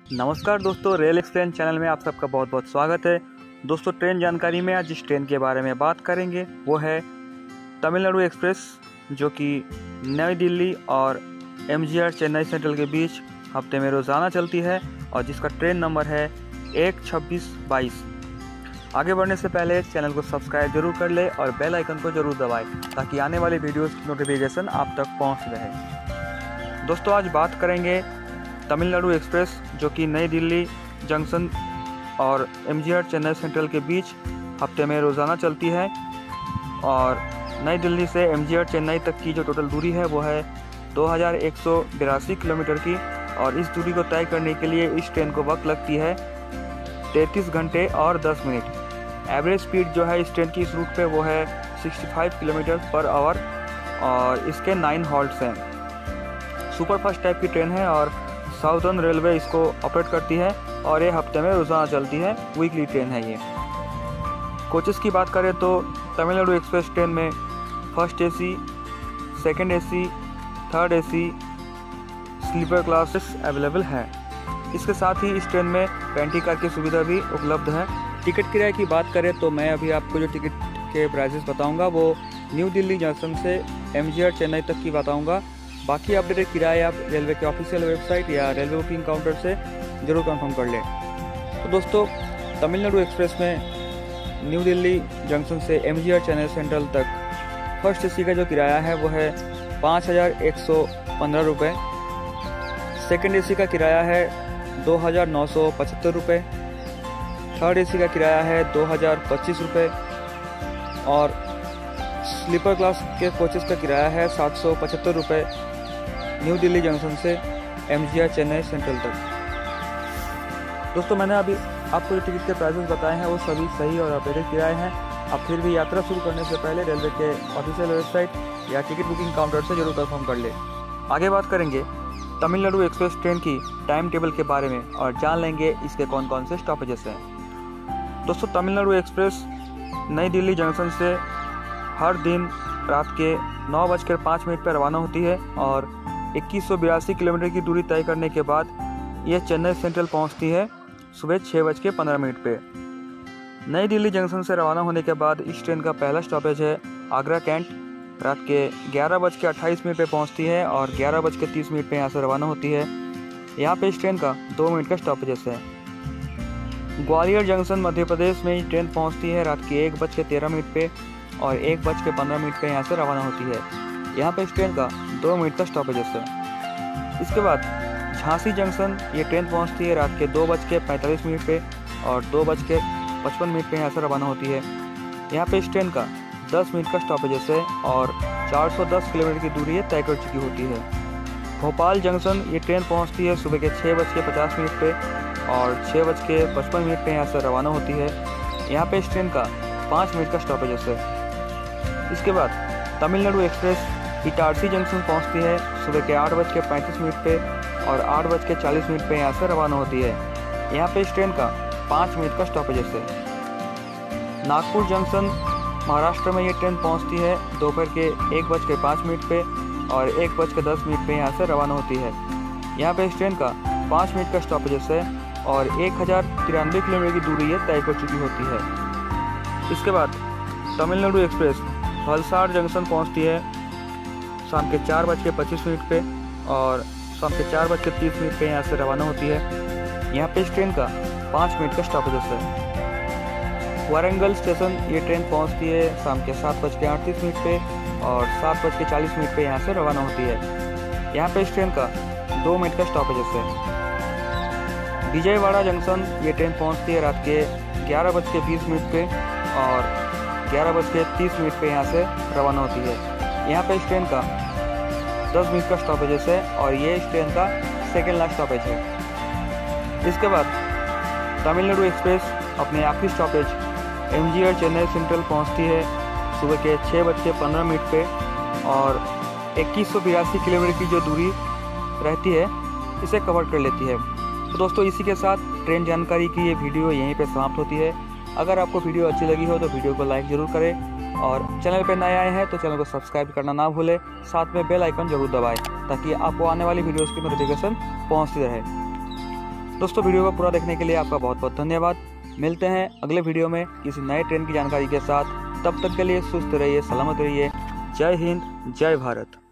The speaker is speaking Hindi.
नमस्कार दोस्तों, रेल एक्सप्लेन चैनल में आप सबका बहुत बहुत स्वागत है। दोस्तों, ट्रेन जानकारी में आज जिस ट्रेन के बारे में बात करेंगे वो है तमिलनाडु एक्सप्रेस, जो कि नई दिल्ली और एमजीआर चेन्नई सेंट्रल के बीच हफ्ते में रोज़ाना चलती है और जिसका ट्रेन नंबर है 12622। आगे बढ़ने से पहले चैनल को सब्सक्राइब जरूर कर ले और बेल आइकन को जरूर दबाएं ताकि आने वाली वीडियोस की नोटिफिकेशन आप तक पहुंच रहे। दोस्तों, आज बात करेंगे तमिलनाडु एक्सप्रेस, जो कि नई दिल्ली जंक्शन और एमजीआर चेन्नई सेंट्रल के बीच हफ्ते में रोज़ाना चलती है और नई दिल्ली से एमजीआर चेन्नई तक की जो टोटल दूरी है वो है 2182 किलोमीटर की। और इस दूरी को तय करने के लिए इस ट्रेन को वक्त लगती है 33 घंटे और 10 मिनट। एवरेज स्पीड जो है इस ट्रेन की इस रूट पे वो है 65 किलोमीटर पर आवर और इसके 9 हॉल्ट्स हैं। सुपरफास्ट टाइप की ट्रेन है और साउदर्न रेलवे इसको ऑपरेट करती है और ये हफ्ते में रोज़ाना चलती है। वीकली ट्रेन है ये। कोचेस की बात करें तो तमिलनाडु एक्सप्रेस ट्रेन में first AC, second AC, third AC, sleeper classes available है। इसके साथ ही इस ट्रेन में पेंट्री कार की सुविधा भी उपलब्ध है। टिकट किराए की बात करें तो मैं अभी आपको जो टिकट के प्राइसेस बताऊंगा वो न्यू दिल्ली जंक्शन से एमजीआर चेन्नई तक की बताऊंगा। बाकी अपडेटेड किराए आप रेलवे के ऑफिशियल वेबसाइट या रेलवे बुकिंग काउंटर से ज़रूर कंफर्म कर लें। तो दोस्तों, तमिलनाडु एक्सप्रेस में न्यू दिल्ली जंक्शन से एमजीआर चेन्नई सेंट्रल तक फर्स्ट एसी का जो किराया है वो है 5115 रुपये। सेकेंड एसी का किराया है 2975 रुपये। थर्ड एसी का किराया है 2025 रुपये और स्लीपर क्लास के कोचेस का किराया है 775 रुपये न्यू दिल्ली जंक्शन से एमजीआर चेन्नई सेंट्रल तक। दोस्तों, मैंने अभी आपको जो टिकट के प्राइसेस बताए हैं वो सभी सही और अपडेटेड किराए हैं। आप फिर भी यात्रा शुरू करने से पहले रेलवे के ऑफिशियल वेबसाइट या टिकट बुकिंग काउंटर से जरूर कंफर्म कर ले। आगे बात करेंगे तमिलनाडु एक्सप्रेस ट्रेन की टाइम टेबल के बारे में और जान लेंगे इसके कौन कौन से स्टॉपेजेस हैं। दोस्तों, तमिलनाडु एक्सप्रेस नई दिल्ली जंक्शन से हर दिन रात के 9:05 पर रवाना होती है और 2182 किलोमीटर की दूरी तय करने के बाद यह चेन्नई सेंट्रल पहुंचती है सुबह 6:15 पे। नई दिल्ली जंक्शन से रवाना होने के बाद इस ट्रेन का पहला स्टॉपेज है आगरा कैंट। रात के 11:28 पे पहुंचती है और 11:30 पे यहाँ से रवाना होती है। यहाँ पे इस ट्रेन का 2 मिनट का स्टॉपेजेस है। ग्वालियर जंक्शन मध्य प्रदेश में ये ट्रेन पहुँचती है रात के 1:13 पे और 1:15 पे यहाँ से रवाना होती है। यहाँ पे इस ट्रेन का 2 मिनट का स्टॉपेजेस है। इसके बाद झांसी जंक्शन ये ट्रेन पहुँचती है रात के 2:45 पे और 2:55 पे यहाँ से रवाना होती है। यहाँ पे इस ट्रेन का 10 मिनट का स्टॉपेजेस है और 410 किलोमीटर की दूरी ये तय कर चुकी होती है। भोपाल जंक्शन ये ट्रेन पहुँचती है सुबह के 6:50 पे और 6:55 पे यहाँ से रवाना होती है। यहाँ पे इस ट्रेन का 5 मिनट का स्टॉपेजेस है। इसके बाद तमिलनाडु एक्सप्रेस इटारसी जंक्शन पहुंचती है सुबह के 8:35 पे और 8:40 पे यहाँ से रवाना होती है। यहाँ पे इस ट्रेन का 5 मिनट का स्टॉपेजेस है। नागपुर जंक्शन महाराष्ट्र में ये ट्रेन पहुंचती है दोपहर के 1:05 पे और 1:10 पे यहाँ से रवाना होती है। यहाँ पे इस ट्रेन का 5 मिनट का स्टॉपेजेस है और 1093 किलोमीटर की दूरी ये तय कर चुकी होती है। इसके बाद तमिलनाडु एक्सप्रेस वलसाड जंक्शन पहुंचती है शाम के 4:25 पे और शाम के 4:30 पे यहाँ से रवाना होती है। यहाँ पे इस ट्रेन का 5 मिनट का स्टॉपेजेस है। वारंगल स्टेशन ये ट्रेन पहुंचती है शाम के 7:38 पे और 7:40 पे यहाँ से रवाना होती है। यहाँ पे इस ट्रेन का 2 मिनट का स्टॉपेजेस है। विजयवाड़ा जंक्शन ये ट्रेन पहुंचती है रात के 11:20 पे और 11:30 पे यहाँ से रवाना होती है। यहाँ पे इस ट्रेन का 10 मिनट का स्टॉपेजेस है और ये इस ट्रेन का सेकेंड लास्ट स्टॉपेज है। इसके बाद तमिलनाडु एक्सप्रेस अपने आखिरी स्टॉपेज एमजीआर चेन्नई सेंट्रल पहुँचती है सुबह के 6:15 पे और 2182 किलोमीटर की जो दूरी रहती है इसे कवर कर लेती है। तो दोस्तों, इसी के साथ ट्रेन जानकारी की ये वीडियो यहीं पे समाप्त होती है। अगर आपको वीडियो अच्छी लगी हो तो वीडियो को लाइक ज़रूर करें और चैनल पर नए आए हैं तो चैनल को सब्सक्राइब करना ना भूलें। साथ में बेल आइकन जरूर दबाएं ताकि आपको आने वाली वीडियोज़ की नोटिफिकेशन पहुंचती रहे। दोस्तों वीडियो को पूरा देखने के लिए आपका बहुत बहुत धन्यवाद। मिलते हैं अगले वीडियो में किसी नए ट्रेन की जानकारी के साथ। तब तक के लिए सुस्त रहिए, सलामत रहिए। जय हिंद, जय भारत।